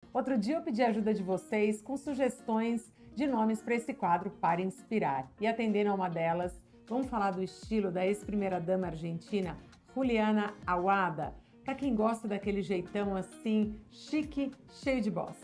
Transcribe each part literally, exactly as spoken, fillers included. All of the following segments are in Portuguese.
Outro dia eu pedi a ajuda de vocês com sugestões de nomes para esse quadro para inspirar. E atendendo a uma delas, vamos falar do estilo da ex-primeira-dama argentina, Juliana Aguada, para quem gosta daquele jeitão assim, chique, cheio de boss.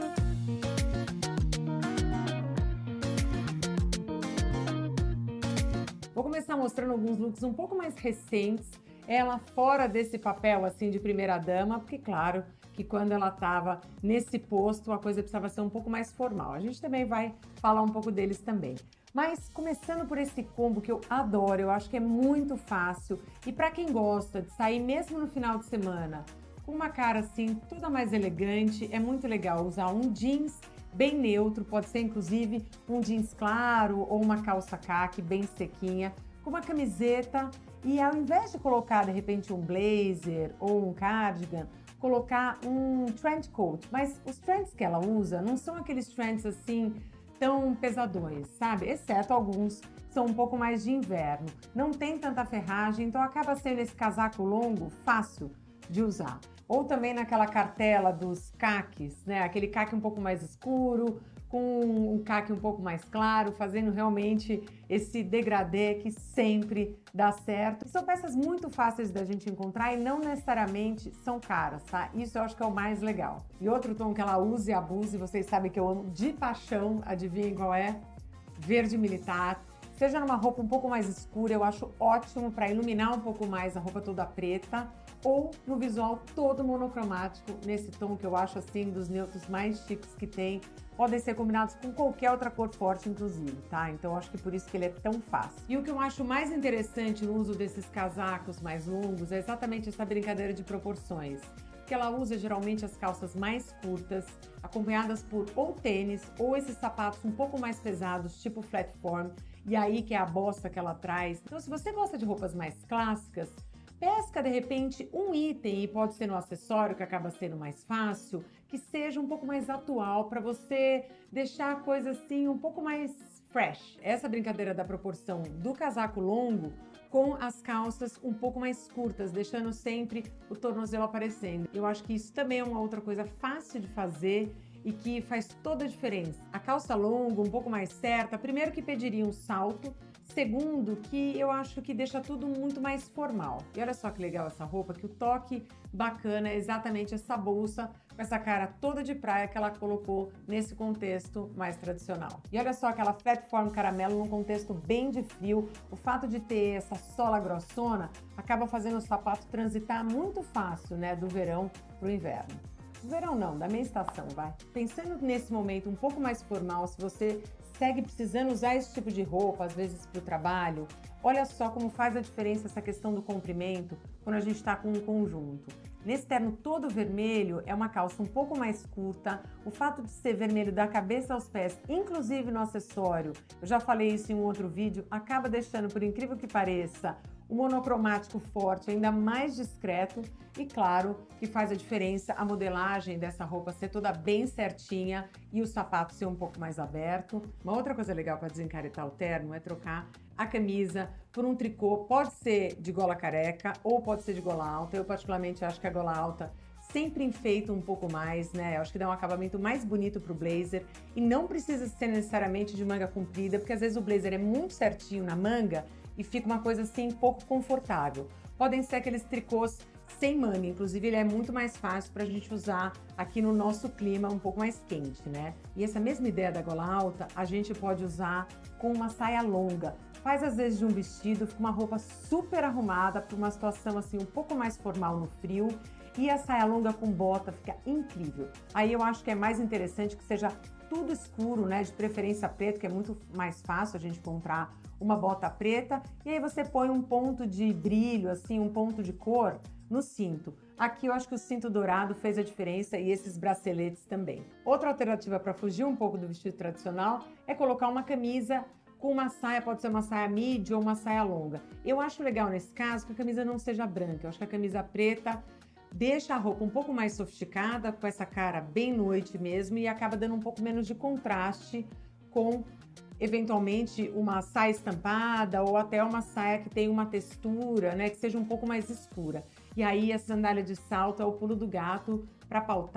Vou começar mostrando alguns looks um pouco mais recentes, ela fora desse papel assim de primeira-dama, porque claro que quando ela estava nesse posto a coisa precisava ser um pouco mais formal. A gente também vai falar um pouco deles também. Mas começando por esse combo que eu adoro, eu acho que é muito fácil e para quem gosta de sair mesmo no final de semana com uma cara assim toda mais elegante, é muito legal usar um jeans bem neutro, pode ser inclusive um jeans claro ou uma calça caqui bem sequinha, com uma camiseta e ao invés de colocar de repente um blazer ou um cardigan, colocar um trench coat. Mas os trends que ela usa não são aqueles trends assim tão pesadões, sabe? Exceto alguns que são um pouco mais de inverno. Não tem tanta ferragem, então acaba sendo esse casaco longo fácil de usar. Ou também naquela cartela dos caques, né? Aquele caque um pouco mais escuro, com um caque um pouco mais claro, fazendo realmente esse degradê que sempre dá certo. São peças muito fáceis da gente encontrar e não necessariamente são caras, tá? Isso eu acho que é o mais legal. E outro tom que ela usa e abusa, e vocês sabem que eu amo de paixão, adivinhem qual é? Verde militar. Seja numa roupa um pouco mais escura, eu acho ótimo para iluminar um pouco mais a roupa toda preta, ou no visual todo monocromático, nesse tom que eu acho assim dos neutros mais chiques que tem. Podem ser combinados com qualquer outra cor forte, inclusive, tá? Então eu acho que por isso que ele é tão fácil. E o que eu acho mais interessante no uso desses casacos mais longos é exatamente essa brincadeira de proporções. Que ela usa geralmente as calças mais curtas, acompanhadas por ou tênis ou esses sapatos um pouco mais pesados, tipo flatform, e aí que é a bossa que ela traz. Então se você gosta de roupas mais clássicas, pesca de repente um item, e pode ser no acessório que acaba sendo mais fácil, que seja um pouco mais atual para você deixar a coisa assim um pouco mais fresh. Essa brincadeira da proporção do casaco longo com as calças um pouco mais curtas, deixando sempre o tornozelo aparecendo. Eu acho que isso também é uma outra coisa fácil de fazer e que faz toda a diferença. A calça longa, um pouco mais certa, primeiro que pediria um salto, segundo que eu acho que deixa tudo muito mais formal. E olha só que legal essa roupa, que o toque bacana é exatamente essa bolsa com essa cara toda de praia que ela colocou nesse contexto mais tradicional. E olha só aquela flatform caramelo num contexto bem de frio, o fato de ter essa sola grossona acaba fazendo o sapato transitar muito fácil, né, do verão pro inverno. Verão não, da minha estação, vai. Pensando nesse momento um pouco mais formal, se você segue precisando usar esse tipo de roupa, às vezes para o trabalho, olha só como faz a diferença essa questão do comprimento quando a gente está com um conjunto. Nesse terno todo vermelho, é uma calça um pouco mais curta, o fato de ser vermelho da cabeça aos pés, inclusive no acessório, eu já falei isso em um outro vídeo, acaba deixando, por incrível que pareça, o monocromático forte ainda mais discreto e claro que faz a diferença a modelagem dessa roupa ser toda bem certinha e o sapato ser um pouco mais aberto. Uma outra coisa legal para desencaretar o terno é trocar a camisa por um tricô, pode ser de gola careca ou pode ser de gola alta. Eu particularmente acho que a gola alta sempre enfeita um pouco mais, né? Eu acho que dá um acabamento mais bonito pro blazer e não precisa ser necessariamente de manga comprida, porque às vezes o blazer é muito certinho na manga e fica uma coisa assim pouco confortável. Podem ser aqueles tricôs sem manga, inclusive ele é muito mais fácil para a gente usar aqui no nosso clima um pouco mais quente, né? E essa mesma ideia da gola alta a gente pode usar com uma saia longa. Faz às vezes de um vestido, fica uma roupa super arrumada para uma situação assim um pouco mais formal no frio. E a saia longa com bota fica incrível. Aí eu acho que é mais interessante que seja tudo escuro, né? De preferência preto, que é muito mais fácil a gente comprar uma bota preta. E aí você põe um ponto de brilho, assim, um ponto de cor no cinto. Aqui eu acho que o cinto dourado fez a diferença e esses braceletes também. Outra alternativa para fugir um pouco do vestido tradicional é colocar uma camisa com uma saia, pode ser uma saia midi ou uma saia longa. Eu acho legal nesse caso que a camisa não seja branca. Eu acho que a camisa preta deixa a roupa um pouco mais sofisticada, com essa cara bem noite mesmo, e acaba dando um pouco menos de contraste com, eventualmente, uma saia estampada ou até uma saia que tem uma textura, né, que seja um pouco mais escura. E aí a sandália de salto é o pulo do gato para pautar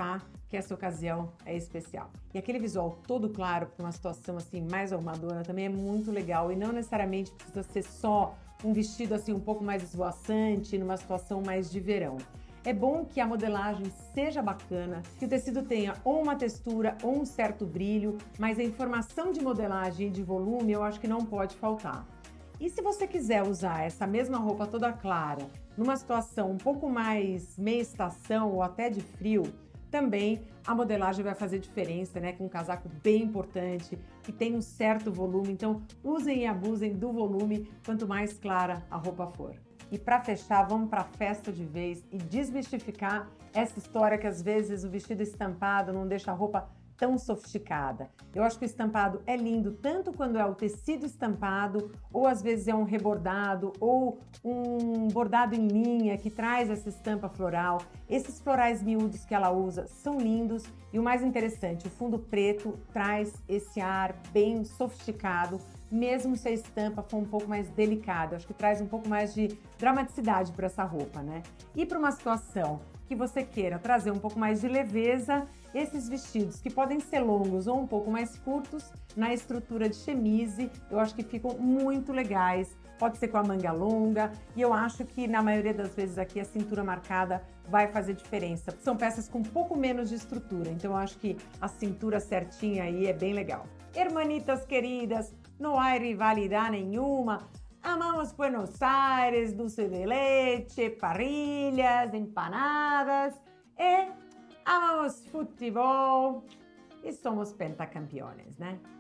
que essa ocasião é especial. E aquele visual todo claro, para uma situação assim mais arrumadora, também é muito legal e não necessariamente precisa ser só um vestido assim um pouco mais esvoaçante, numa situação mais de verão. É bom que a modelagem seja bacana, que o tecido tenha ou uma textura ou um certo brilho, mas a informação de modelagem e de volume eu acho que não pode faltar. E se você quiser usar essa mesma roupa toda clara numa situação um pouco mais meia estação ou até de frio, também a modelagem vai fazer diferença, né? Com um casaco bem importante, que tem um certo volume. Então, usem e abusem do volume quanto mais clara a roupa for. E para fechar, vamos para a festa de vez e desmistificar essa história que às vezes o vestido estampado não deixa a roupa tão sofisticada. Eu acho que o estampado é lindo tanto quando é o tecido estampado, ou às vezes é um rebordado, ou um bordado em linha que traz essa estampa floral. Esses florais miúdos que ela usa são lindos e o mais interessante, o fundo preto traz esse ar bem sofisticado, mesmo se a estampa for um pouco mais delicada. Acho que traz um pouco mais de dramaticidade para essa roupa, né? E para uma situação que você queira trazer um pouco mais de leveza, esses vestidos que podem ser longos ou um pouco mais curtos, na estrutura de chemise, eu acho que ficam muito legais. Pode ser com a manga longa e eu acho que na maioria das vezes aqui a cintura marcada vai fazer diferença. São peças com um pouco menos de estrutura, então eu acho que a cintura certinha aí é bem legal. Hermanitas queridas, não há rivalidade nenhuma. Amamos Buenos Aires, dulce de leite, parrillas, empanadas e amamos futebol e somos pentacampeones, né?